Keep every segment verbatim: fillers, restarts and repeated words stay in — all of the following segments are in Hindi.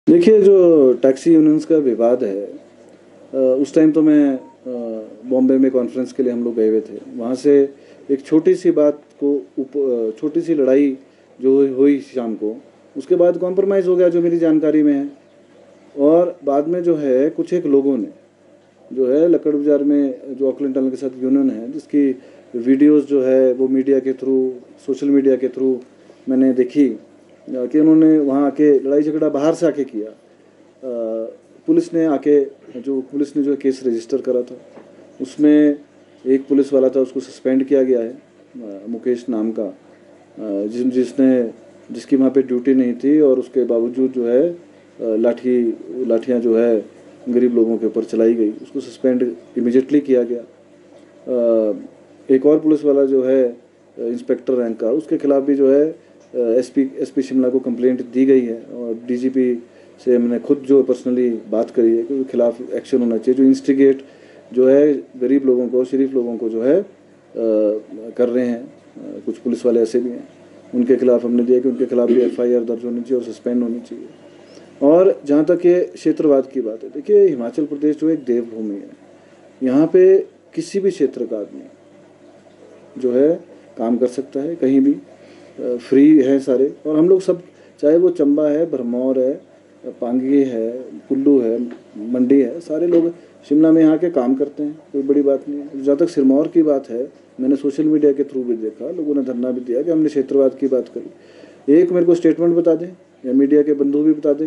देखिए, जो टैक्सी यूनियंस का विवाद है, अ, उस टाइम तो मैं अ, बॉम्बे में कॉन्फ्रेंस के लिए हम लोग गए हुए थे। वहाँ से एक छोटी-सी बात को उप अ, छोटी-सी लड़ाई जो हुई शाम को, उसके बाद कॉम्प्रोमाइज़ हो गया जो मेरी जानकारी में है। और बाद में जो है कुछ एक लोगों ने जो है लक्कड़ बाज़ार में जो ऑकलैंड टनल के साथ यूनियन है, जिसकी वीडियोज़ जो है वो मीडिया के थ्रू, सोशल मीडिया के थ्रू मैंने देखी अ, कि उन्होंने वहाँ आके लड़ाई झगड़ा बाहर से आके किया। अ, पुलिस ने आके जो पुलिस ने जो केस रजिस्टर करा था, उसमें एक पुलिस वाला था, उसको सस्पेंड किया गया है, अ, मुकेश नाम का, अ, जिस जिसने जिसकी वहाँ पे ड्यूटी नहीं थी और उसके बावजूद जो है अ, लाठी लाठियाँ जो है गरीब लोगों के ऊपर चलाई गई, उसको सस्पेंड इमीडिएटली किया गया। अ, एक और पुलिस वाला जो है इंस्पेक्टर रैंक का, उसके खिलाफ भी जो है एसपी एसपी शिमला को कंप्लेंट दी गई है और डीजीपी से मैंने खुद जो पर्सनली बात करी है कि उनके खिलाफ एक्शन होना चाहिए। जो इंस्टिगेट जो है गरीब लोगों को, शरीफ लोगों को जो है आ, कर रहे हैं, आ, कुछ पुलिस वाले ऐसे भी हैं, उनके खिलाफ हमने दिया कि उनके खिलाफ भी एफ आई आर दर्ज होनी चाहिए और सस्पेंड होनी चाहिए। और जहाँ तक ये क्षेत्रवाद की बात है, देखिए हिमाचल प्रदेश जो एक देवभूमि है, यहाँ पे किसी भी क्षेत्र का आदमी जो है काम कर सकता है, कहीं भी फ्री है सारे। और हम लोग सब, चाहे वो चंबा है, भरमौर है, पांगी है, कुल्लू है, मंडी है, सारे लोग शिमला में यहाँ के काम करते हैं, कोई बड़ी बात नहीं है। जहाँ तक सिरमौर की बात है, मैंने सोशल मीडिया के थ्रू भी देखा, लोगों ने धरना भी दिया कि हमने क्षेत्रवाद की बात करी। एक मेरे को स्टेटमेंट बता दें या मीडिया के बंधु भी बता दें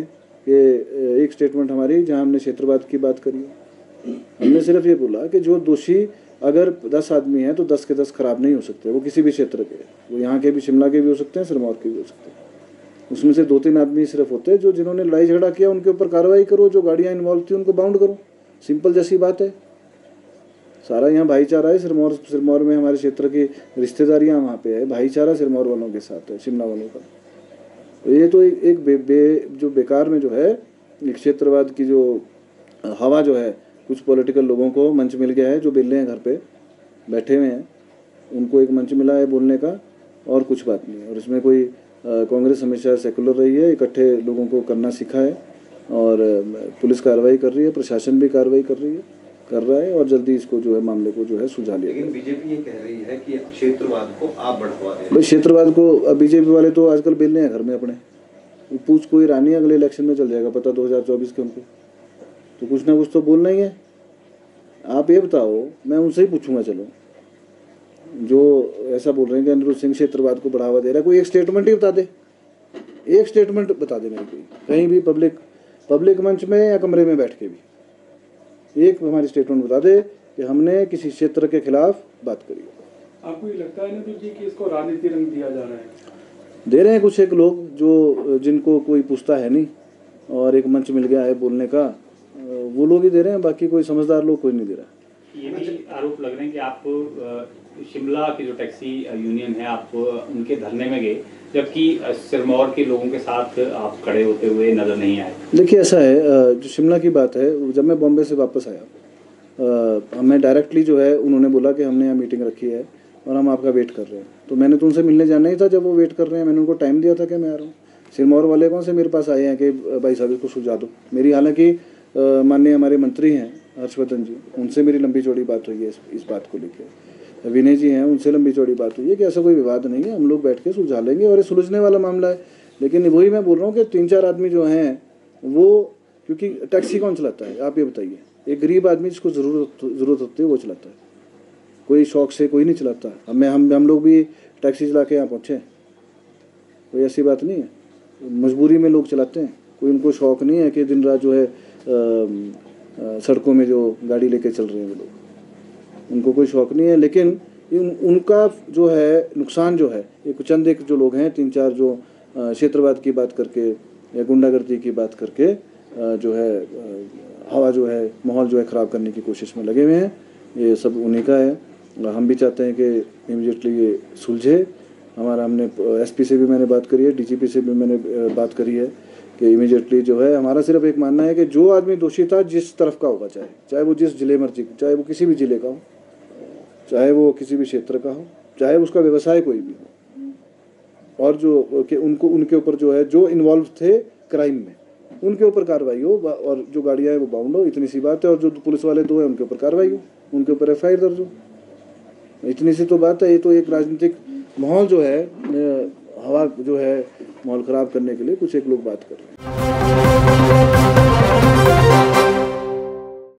कि एक स्टेटमेंट हमारी जहाँ हमने क्षेत्रवाद की बात करी है। हमने सिर्फ ये बोला कि जो दोषी अगर दस आदमी हैं तो दस के दस खराब नहीं हो सकते, वो किसी भी क्षेत्र के, वो यहाँ के भी, शिमला के भी हो सकते हैं, सिरमौर के भी हो सकते हैं। उसमें से दो तीन आदमी सिर्फ होते हैं जो जिन्होंने लड़ाई झगड़ा किया, उनके ऊपर कार्रवाई करो, जो गाड़ियाँ इन्वॉल्व थी उनको बाउंड करो, सिंपल जैसी बात है। सारा यहाँ भाईचारा है। सिरमौर सिरमौर में हमारे क्षेत्र की रिश्तेदारियाँ वहाँ पे है, भाईचारा सिरमौर वालों के साथ है, शिमला वालों का। ये तो एक, एक बे, बे, जो बेकार में जो है एक क्षेत्रवाद की जो हवा जो है, कुछ पॉलिटिकल लोगों को मंच मिल गया है, जो बेले हैं घर पे बैठे हुए हैं, उनको एक मंच मिला है बोलने का, और कुछ बात नहीं है। और इसमें कोई कांग्रेस हमेशा सेकुलर रही है, इकट्ठे लोगों को करना सीखा है, और पुलिस कार्रवाई कर रही है, प्रशासन भी कार्रवाई कर रही है, कर रहा है, और जल्दी इसको जो है मामले को जो है सुलझा लिया। लेकिन बीजेपी ये कह रही है कि क्षेत्रवाद को आप बढ़ावा दे रहे हैं। भाई क्षेत्रवाद को बीजेपी वाले तो आजकल बेलने हैं घर में अपने, पूछ कोई रानी अगले इलेक्शन में चल जाएगा पता दो हज़ार चौबीस के उनको, तो कुछ ना कुछ तो बोलना ही है। आप ये बताओ, मैं उनसे ही पूछूंगा, चलो जो ऐसा बोल रहे हैं कि अनिरुद्ध सिंह क्षेत्रवाद को बढ़ावा दे रहा है, कोई एक स्टेटमेंट ही बता दे, एक स्टेटमेंट बता दे मेरे को, कहीं भी पब्लिक पब्लिक मंच में या कमरे में बैठ के भी एक हमारी स्टेटमेंट बता दे कि हमने किसी क्षेत्र के खिलाफ बात करी। आपको ये लगता है ना जी कि इसको राजनीति रंग दिया जा रहा है? दे रहे हैं कुछ एक लोग जो, जिनको कोई पूछता है नहीं और एक मंच मिल गया है बोलने का, वो लोग ही दे रहे हैं, बाकी कोई समझदार लोग कोई नहीं दे रहा। ये भी आरोप लग रहे हैं कि आप शिमला की जो टैक्सी यूनियन है, आप उनके धरने में गए, जबकि सिरमौर के लोगों के साथ आप खड़े होते हुए नजर नहीं आए। देखिए ऐसा है, जो शिमला की बात है, जब मैं बॉम्बे से वापस आया, मैं डायरेक्टली जो है, उन्होंने बोला कि हमने यहाँ मीटिंग रखी है और हम आपका वेट कर रहे हैं, तो मैंने तो उनसे मिलने जाना ही था। जब वो वेट कर रहे हैं, मैंने उनको टाइम दिया था कि मैं आ रहा हूँ। सिरमौर वाले कौन से मेरे पास आए हैं कि भाई साहब इसको सुझा दो। मेरी हालांकि माननीय हमारे मंत्री हैं हर्षवर्धन जी, उनसे मेरी लंबी चौड़ी बात हुई है इस, इस बात को लेकर। विनय जी हैं, उनसे लंबी चौड़ी बात हुई है कि ऐसा कोई विवाद नहीं है, हम लोग बैठ के सुलझा लेंगे और ये सुलझने वाला मामला है। लेकिन वही मैं बोल रहा हूँ कि तीन चार आदमी जो हैं वो, क्योंकि टैक्सी कौन चलाता है आप ये बताइए? एक गरीब आदमी जिसको ज़रूरत ज़रूरत होती है वो चलाता है, कोई शौक से कोई नहीं चलाता। हमें हम हम लोग भी टैक्सी चला के यहाँ पहुँचे, कोई ऐसी बात नहीं है, मजबूरी में लोग चलाते हैं। कोई उनको शौक़ नहीं है कि दिन रात जो है सड़कों में जो गाड़ी लेके चल रहे हैं वो लोग, उनको कोई शौक़ नहीं है। लेकिन उन, उनका जो है नुकसान जो है, एक चंद एक जो लोग हैं, तीन चार जो क्षेत्रवाद की बात करके या गुंडागर्दी की बात करके जो है हवा जो है, माहौल जो है ख़राब करने की कोशिश में लगे हुए हैं, ये सब उन्हीं का है। हम भी चाहते हैं कि इमीडिएटली ये सुलझे। हमारा हमने एसपी से भी मैंने बात करी है, डीजीपी से भी मैंने बात करी है कि इमीडिएटली जो है, हमारा सिर्फ एक मानना है कि जो आदमी दोषी था, जिस तरफ का होगा, चाहे चाहे वो जिस जिले मर्जी, चाहे वो किसी भी जिले का हो, चाहे वो किसी भी क्षेत्र का हो, चाहे उसका व्यवसाय कोई भी हो, और जो कि उनको उनके ऊपर जो है, जो इन्वॉल्व थे क्राइम में, उनके ऊपर कार्रवाई हो, और जो गाड़ियाँ हैं वो बाउंड हो, इतनी सी बात है। और जो पुलिस वाले दो हैं उनके ऊपर कार्रवाई हो, उनके ऊपर एफ आई आर दर्ज हो, इतनी सी तो बात है। ये तो एक राजनीतिक माहौल जो है, हवा जो है माहौल ख़राब करने के लिए कुछ एक लोग बात कर रहे हैं।